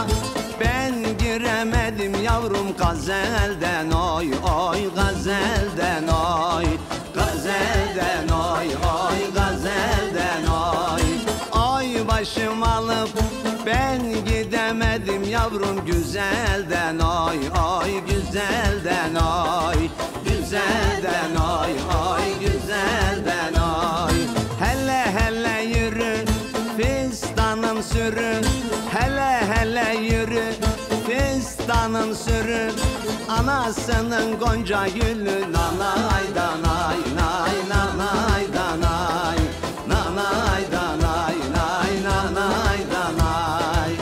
ben giremedim yavrum gazelden oy oy gazelden oy. Gazelden oy oy gazelden oy. Oy başım alıp ben gidemedim yavrum güzelden oy oy güzelden oy. Güzelden oy oy güzelden oy. Hele hele yürü fistanım sürü. Hele hele yürü fistanım sürü. Anasının gonca gülü nanay danay nay nanay danay. Nanay danay nay nanay danay.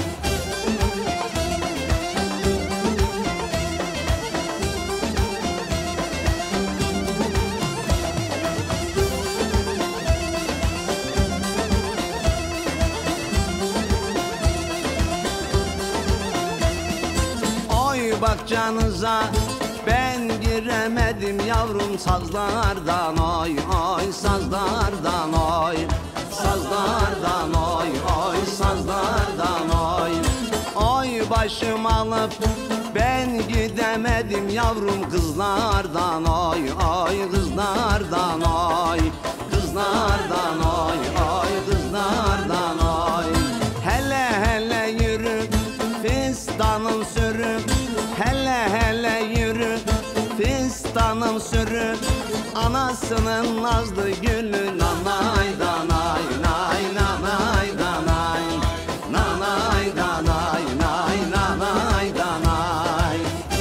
Oy bakcanıza ben giremedim yavrum sazlardan oy oy sazlardan oy. Sazlardan oy oy sazlardan oy. Oy başım alıp ben gidemedim yavrum kızlardan oy oy kızlardan oy. Kızlardan oy oy kızlardan oy. Hele hele yürü fistanım sürü. Hele hele yürü fistanım sürü. Anasının nazlı gülü nanay danay nay nanay danay. Nanay danay nay nanay danay.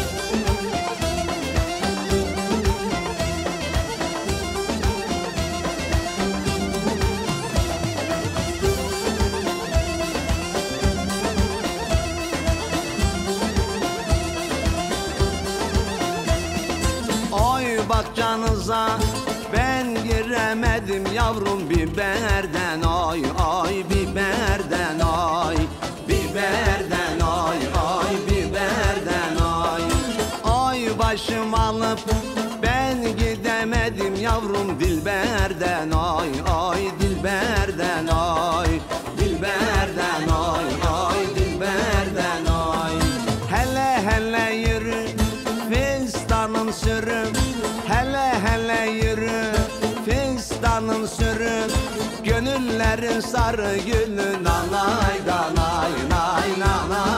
Oy bakcanıza ben giremedim yavrum biberden oy oy biberden oy. Biberden oy oy biberden oy. Oy başım alıp ben gidemedim yavrum dilberden oy oy dilberden oy. Dilberden oy oy dilberden oy. Hele hele yürü fistanım sürü. Hele hele yürü fistanım sürü. Gönüllerin sarı gülü nanay danay nay nanay.